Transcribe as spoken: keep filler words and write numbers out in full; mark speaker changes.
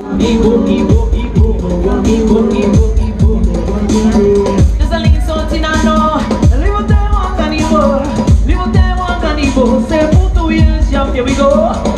Speaker 1: Ibo, Ibo, Ibo, Ibo, Ibo, Ibo. There's a link something I know. Live there one canibo, live there one canibo. Say put two years, yeah, here we go.